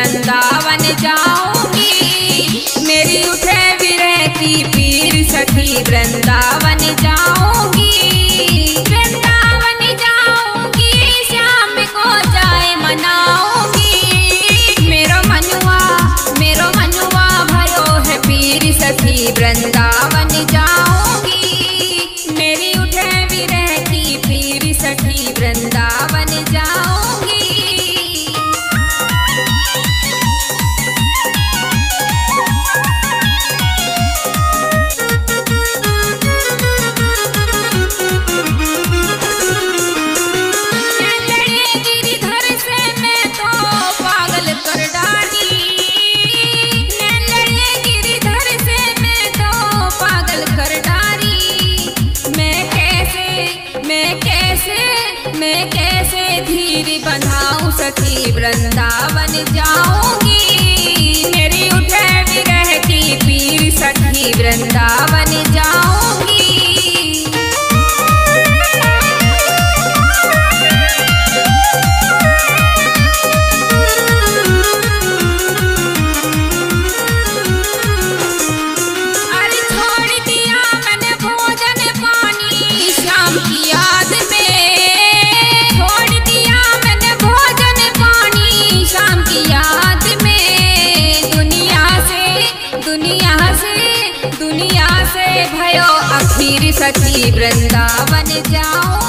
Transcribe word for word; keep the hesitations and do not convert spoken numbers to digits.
वृंदावन जाऊंगी। मेरी उठे विरह की पीर सखी वृंदावन जाऊंगी। वृंदावन जाऊंगी श्याम को जाए मनाऊंगी। मेरो मनुआ मेरो मनुआ भयो है पीर सखी वृंदावन जाऊंगी। मेरी उठे विरह की पीर सखी वृंदावन जाऊंगी। मैं कैसे धीर बंधाऊं सखी वृंदावन जाऊंगी। मेरी उठे विरह की पीर सखी वृंदावन जाऊंगी। अरे छोड़ दिया मैंने भोजन पानी शाम की याद में। दुनिया से भयो अखीर सखी वृंदावन जाऊं।